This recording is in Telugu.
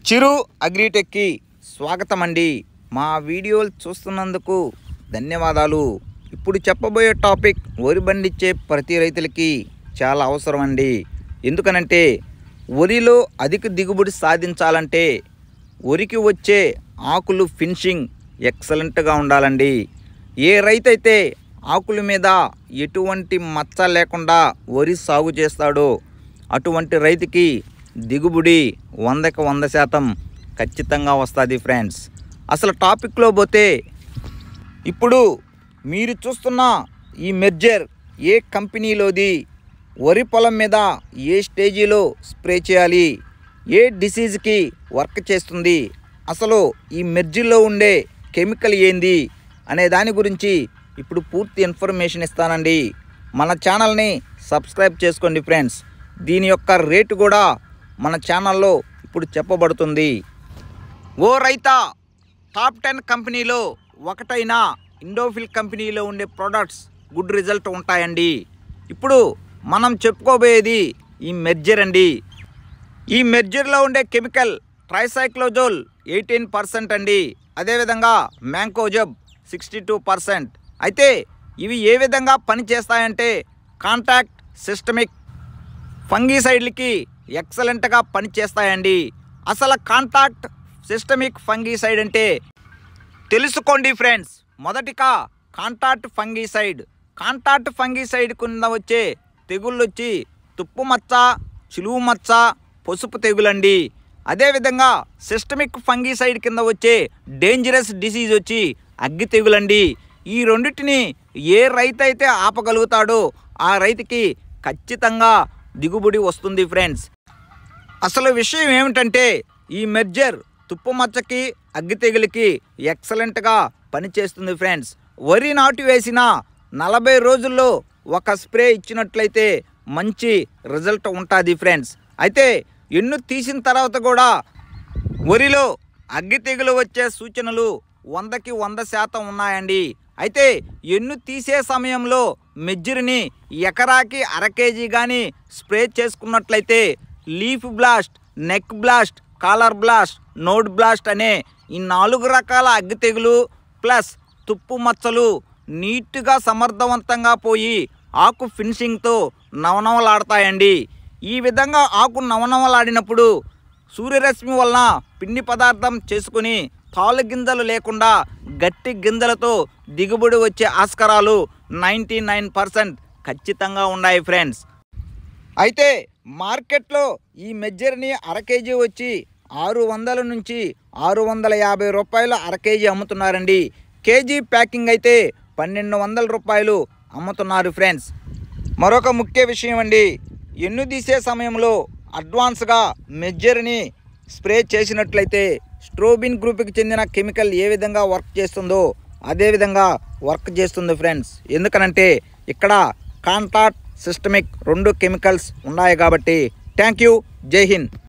చిరు అగ్రిటెక్కి స్వాగతం అండి. మా వీడియోలు చూస్తున్నందుకు ధన్యవాదాలు. ఇప్పుడు చెప్పబోయే టాపిక్ వరి పండించే ప్రతి రైతులకి చాలా అవసరం అండి. ఎందుకనంటే వరిలో అధిక దిగుబడి సాధించాలంటే వరికి వచ్చే ఆకులు ఫినిషింగ్ ఎక్సలెంట్గా ఉండాలండి. ఏ రైతైతే ఆకుల మీద ఎటువంటి మచ్చ లేకుండా వరి సాగు చేస్తాడో అటువంటి రైతుకి దిగుబడి 100కి 100% ఖచ్చితంగా వస్తుంది ఫ్రెండ్స్. అసలు టాపిక్లో పోతే ఇప్పుడు మీరు చూస్తున్న ఈ మెర్జర్ ఏ కంపెనీలోది, వరి పొలం మీద ఏ స్టేజీలో స్ప్రే చేయాలి, ఏ డిసీజ్కి వర్క్ చేస్తుంది, అసలు ఈ మెర్జర్లో ఉండే కెమికల్ ఏంది అనే దాని గురించి ఇప్పుడు పూర్తి ఇన్ఫర్మేషన్ ఇస్తానండి. మన ఛానల్ని సబ్స్క్రైబ్ చేసుకోండి ఫ్రెండ్స్. దీని యొక్క రేటు కూడా మన ఛానల్లో ఇప్పుడు చెప్పబడుతుంది. ఓ రైతా, టాప్ 10 కంపెనీలో ఒకటైన ఇండోఫిల్ కంపెనీలో ఉండే ప్రోడక్ట్స్ గుడ్ రిజల్ట్ ఉంటాయండి. ఇప్పుడు మనం చెప్పుకోబోయేది ఈ మెర్జర్ అండి. ఈ మెర్జర్లో ఉండే కెమికల్ ట్రైసైక్లోజోల్ 18% అండి. అదేవిధంగా మ్యాంకోజబ్ 62%. అయితే ఇవి ఏ విధంగా పనిచేస్తాయంటే కాంటాక్ట్ సిస్టమిక్ ఫంగీసైడ్లకి ఎక్సలెంట్గా పనిచేస్తాయండి. అసలు కాంటాక్ట్ సిస్టమిక్ ఫంగీసైడ్ అంటే తెలుసుకోండి ఫ్రెండ్స్. మొదటిగా కాంటాక్ట్ ఫంగీసైడ్. కాంటాక్ట్ ఫంగీసైడ్ కింద వచ్చే తెగుళ్ళు వచ్చి తుప్పు మచ్చ, చిలువు మచ్చ, పసుపు తెగులండి. అదేవిధంగా సిస్టమిక్ ఫంగీసైడ్ కింద వచ్చే డేంజరస్ డిసీజ్ వచ్చి అగ్గి తెగులండి. ఈ రెండింటిని ఏ రైతు అయితే ఆపగలుగుతాడో ఆ రైతుకి ఖచ్చితంగా దిగుబడి వస్తుంది ఫ్రెండ్స్. అసలు విషయం ఏమిటంటే ఈ మెర్జర్ తుప్పు మచ్చకి, అగ్గి తెగులకి ఎక్సలెంట్గా పనిచేస్తుంది ఫ్రెండ్స్. వరి నాటు వేసిన 40 రోజుల్లో ఒక స్ప్రే ఇచ్చినట్లయితే మంచి రిజల్ట్ ఉంటుంది ఫ్రెండ్స్. అయితే ఎన్ను తీసిన తర్వాత కూడా వరిలో అగ్గి తెగులు వచ్చే సూచనలు 100కి 100% ఉన్నాయండి. అయితే ఎన్ను తీసే సమయంలో మెర్జర్ని ఎకరాకి 1/2 kg కానీ స్ప్రే చేసుకున్నట్లయితే leaf blast, neck blast, collar blast, node blast అనే ఈ 4 రకాల అగ్గి తెగులు ప్లస్ తుప్పు మచ్చలు నీట్గా సమర్థవంతంగా పోయి ఆకు ఫినిషింగ్తో నవనవలాడతాయండి. ఈ విధంగా ఆకు నవనవలాడినప్పుడు సూర్యరశ్మి వలన పిండి పదార్థం చేసుకుని తాలు గింజలు లేకుండా గట్టి గింజలతో దిగుబడి వచ్చే ఆస్కారాలు 99% ఖచ్చితంగా ఉన్నాయి ఫ్రెండ్స్. అయితే మార్కెట్లో ఈ మెర్జర్ని 1/2 kg వచ్చి 600 నుంచి 650 రూపాయలు 1/2 kg అమ్ముతున్నారండి. కేజీ ప్యాకింగ్ అయితే 1200 రూపాయలు అమ్ముతున్నారు ఫ్రెండ్స్. మరొక ముఖ్య విషయం అండి, ఎన్ను తీసే సమయంలో అడ్వాన్స్గా మెర్జర్ని స్ప్రే చేసినట్లయితే స్ట్రోబిన్ గ్రూప్కి చెందిన కెమికల్ ఏ విధంగా వర్క్ చేస్తుందో అదేవిధంగా వర్క్ చేస్తుంది ఫ్రెండ్స్. ఎందుకనంటే ఇక్కడ కాంటాక్ట్ సిస్టమిక్ 2 కెమికల్స్ ఉన్నాయి కాబట్టి. Thank you. జై హింద్.